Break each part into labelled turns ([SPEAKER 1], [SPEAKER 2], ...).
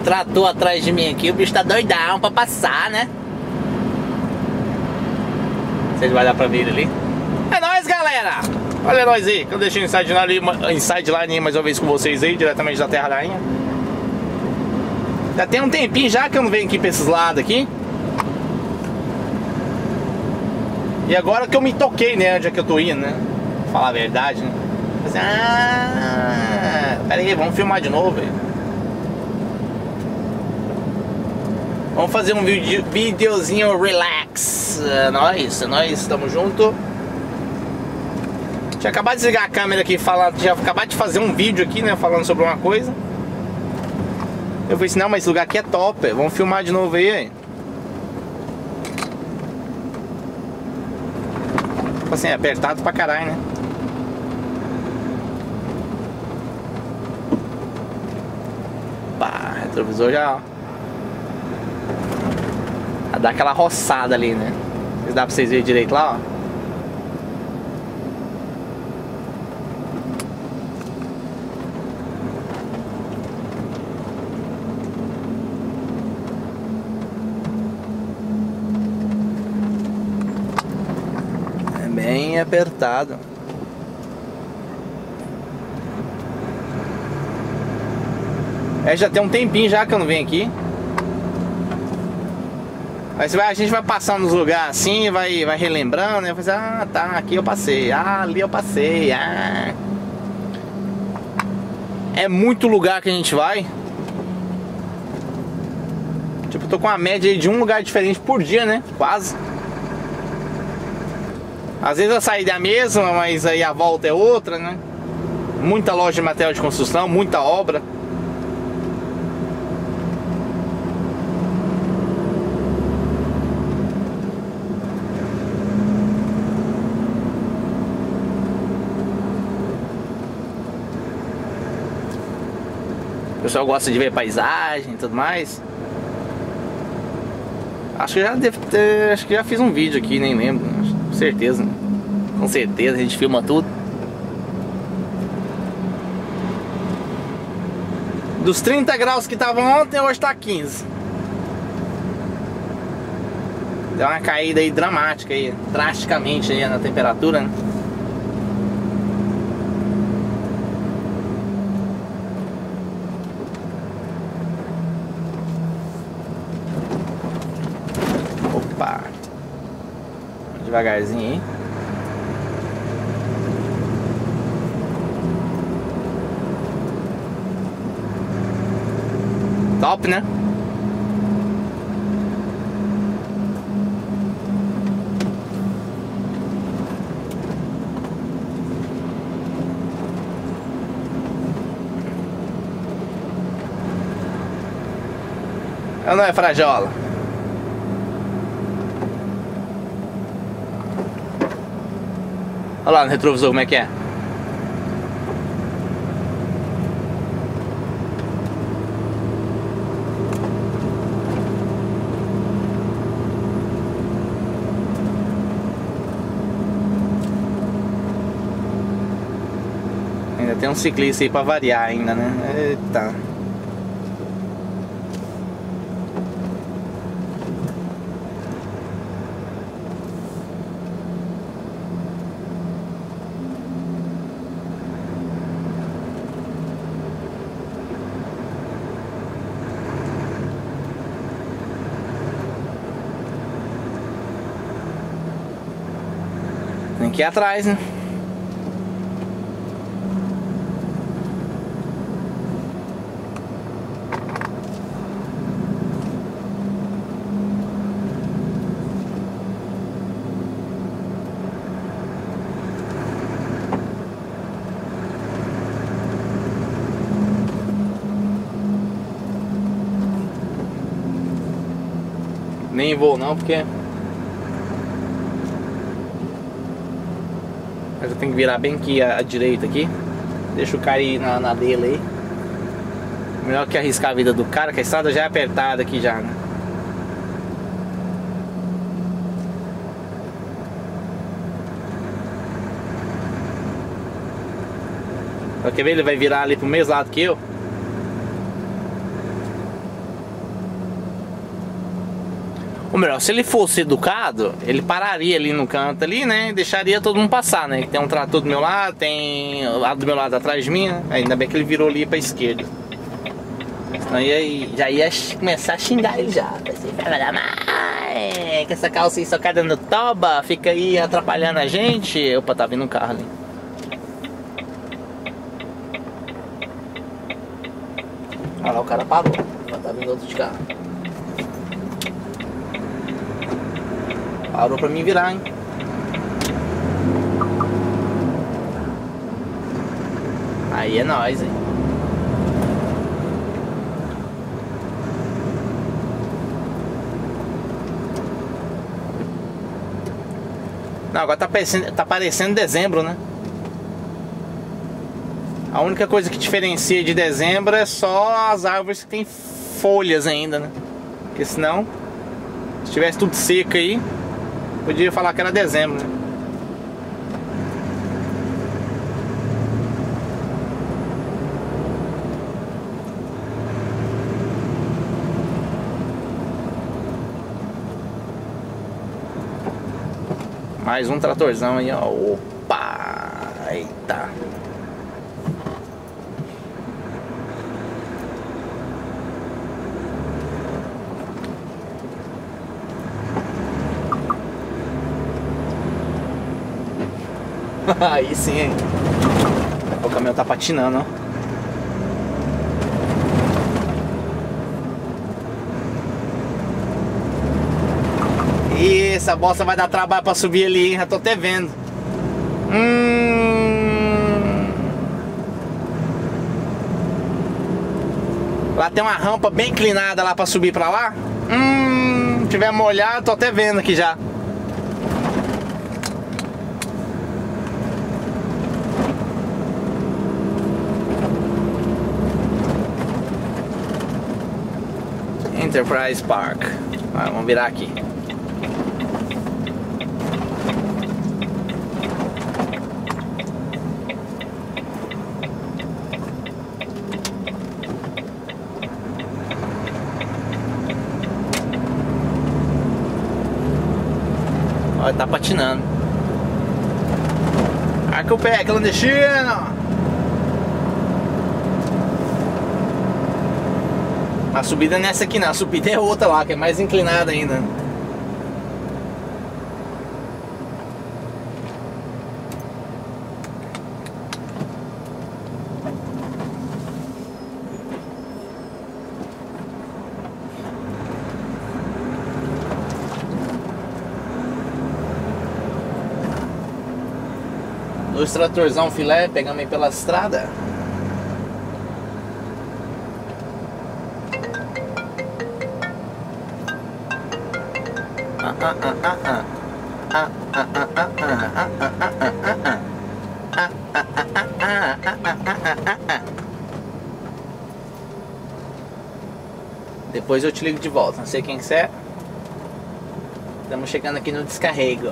[SPEAKER 1] trator atrás de mim aqui. O bicho tá doidão pra passar, né? Não sei se vai dar pra ver ele ali. É nóis, galera! Olha nós aí, que eu deixei o Insideline mais uma vez com vocês aí, diretamente da Terra Rainha. Já tem um tempinho já que eu não venho aqui pra esses lados aqui. E agora que eu me toquei, né, onde é que eu tô indo, né? Pra falar a verdade, né? Pera aí, vamos filmar de novo, velho. Vamos fazer um videozinho relax. Nós estamos junto. Tinha acabado de desligar a câmera aqui, tinha acabado de fazer um vídeo aqui, né, falando sobre uma coisa. Eu falei assim, não, mas esse lugar aqui é top, véio. Vamos filmar de novo aí, hein? Tipo assim, é apertado pra caralho, né? Pá, retrovisor já, ó. Dá aquela roçada ali, né? Dá pra vocês verem direito lá, ó. É bem apertado. Já tem um tempinho já que eu não venho aqui. Mas a gente vai passando nos lugares assim, vai relembrando, né? Ah, tá, aqui eu passei, ah, ali eu passei, ah. É muito lugar que a gente vai. Tipo, eu tô com uma média aí de um lugar diferente por dia, né? Quase. Às vezes a saída é a mesma, mas aí a volta é outra, né? Muita loja de material de construção, muita obra. O pessoal gosta de ver paisagem e tudo mais. Acho que já deve ter. Acho que já fiz um vídeo aqui, nem lembro. Com certeza. Com certeza, a gente filma tudo. Dos 30 graus que estavam ontem, hoje tá 15. Deu uma caída aí dramática aí, drasticamente aí na temperatura, né? Opa! Devagarzinho aí. Top, né? Ou não é, Frajola? Olha lá no retrovisor como é que é. Ainda tem um ciclista aí pra variar ainda, né? Eita. Tem que ir atrás, né? Nem vou não, porque eu tenho que virar bem aqui à direita aqui. Deixa o cara ir na dele aí. Melhor que arriscar a vida do cara, que a estrada já é apertada aqui já, né? Quer ver? Ele vai virar ali pro mesmo lado que eu. Ou melhor, se ele fosse educado, ele pararia ali no canto ali, né? E deixaria todo mundo passar, né? Tem um trator do meu lado, tem o lado do meu lado atrás de mim, né? Ainda bem que ele virou ali pra esquerda. Senão já ia começar a xingar ele já. Você vai dar mais, com essa calça aí socada no toba, fica aí atrapalhando a gente. Opa, tá vindo um carro ali. Olha lá, o cara parou. Tá vindo outro de carro. Parou pra mim virar, hein? Aí é nóis, hein? Não, agora tá parecendo dezembro, né? A única coisa que diferencia de dezembro é só as árvores que tem folhas ainda, né? Porque senão, se tivesse tudo seco aí, podia falar que era dezembro, né? Mais um tratorzão aí, ó. Opa! Eita! Aí sim, hein? O caminhão tá patinando, ó. E essa bosta vai dar trabalho pra subir ali, hein? Já tô até vendo. Lá tem uma rampa bem inclinada lá pra subir pra lá. Se tiver molhado, tô até vendo aqui já. Enterprise Park. Vamos virar aqui. Olha, tá patinando. Arca o pé, clandestino. A subida não é essa aqui não, a subida é outra lá, que é mais inclinada ainda. Dois tratorzão filé, pegamos aí pela estrada. Depois eu te ligo de volta, não sei quem que é. Estamos chegando aqui no descarrego.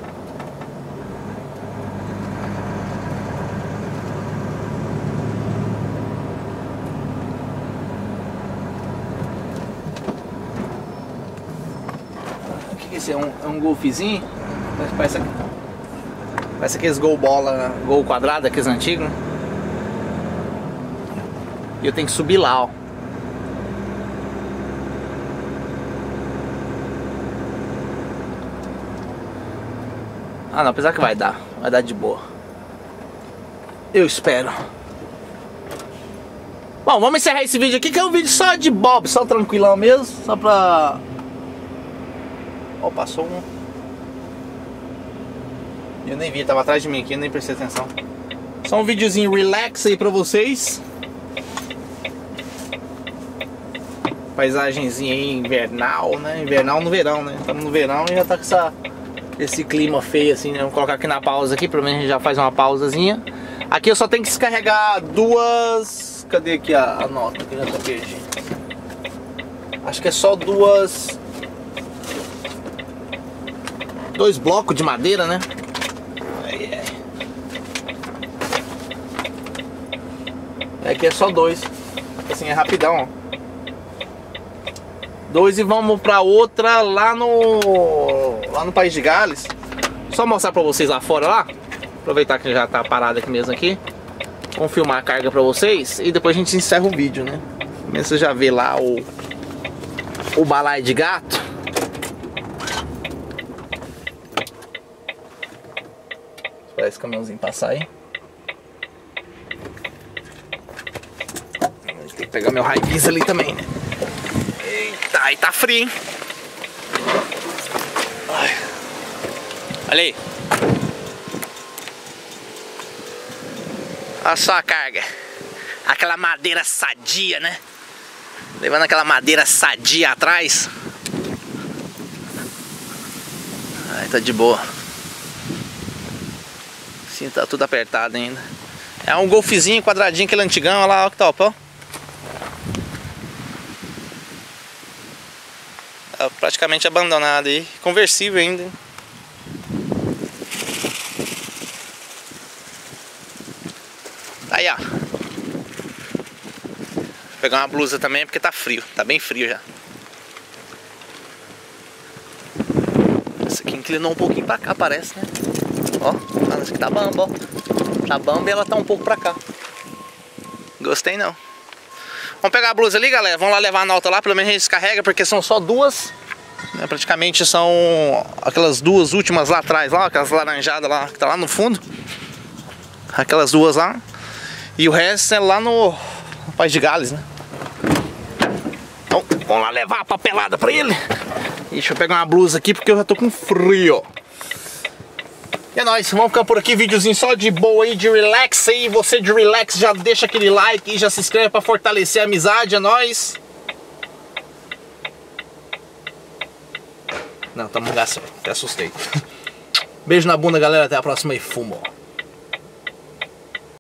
[SPEAKER 1] O que é esse? É um golfezinho? Parece aqueles gol bola, gol quadrado, aqueles antigos, né? E eu tenho que subir lá, ó. Ah não, apesar que vai dar de boa. Eu espero. Bom, vamos encerrar esse vídeo aqui, que é um vídeo só de bob, só tranquilão mesmo, só pra... Ó, passou um. Eu nem vi, tava atrás de mim aqui, eu nem prestei atenção. Só um videozinho relax aí pra vocês. Paisagenzinha aí invernal, né? Invernal no verão, né? Estamos no verão e já tá com esse clima feio assim, né? Vamos colocar aqui na pausa aqui, pelo menos a gente já faz uma pausazinha. Aqui eu só tenho que descarregar duas... Cadê aqui a nota? Que já tá perdido. Acho que é só dois blocos de madeira, né? Aqui é só dois. Assim, é rapidão, ó. 2 e vamos pra outra lá no País de Gales. Só mostrar pra vocês lá fora lá. Aproveitar que já tá parado aqui mesmo aqui. Vamos filmar a carga pra vocês e depois a gente encerra o vídeo, né? Você já vê lá o balaio de gato. Esperar esse caminhãozinho passar aí. Tem que pegar meu raio-x ali também, né? Eita, aí tá frio, hein? Ai. Olha aí. Olha só a carga. Aquela madeira sadia, né? Levando aquela madeira sadia atrás. Aí tá de boa. Sim, tá tudo apertado ainda. É um golfezinho quadradinho, aquele antigão. Olha lá, ó que top, ó. Tá praticamente abandonado aí. Conversível ainda, hein? Aí, ó. Vou pegar uma blusa também porque tá frio. Tá bem frio já. Essa aqui inclinou um pouquinho pra cá, parece, né? Ó, essa aqui tá bamba, ó. Tá bamba e ela tá um pouco pra cá. Gostei não. Vamos pegar a blusa ali, galera. Vamos lá levar a nota lá. Pelo menos a gente descarrega porque são só 2. Né? Praticamente são aquelas 2 últimas lá atrás, lá, aquelas laranjadas lá que tá lá no fundo. Aquelas 2 lá. E o resto é lá no País de Gales, né? Então, vamos lá levar a papelada pra ele. Deixa eu pegar uma blusa aqui porque eu já tô com frio. E é nóis, vamos ficar por aqui, videozinho só de boa aí, de relax aí. Você de relax já deixa aquele like e já se inscreve pra fortalecer a amizade, é nóis. Não, tá no lugar certo, até assustei. Beijo na bunda, galera, até a próxima e fumo.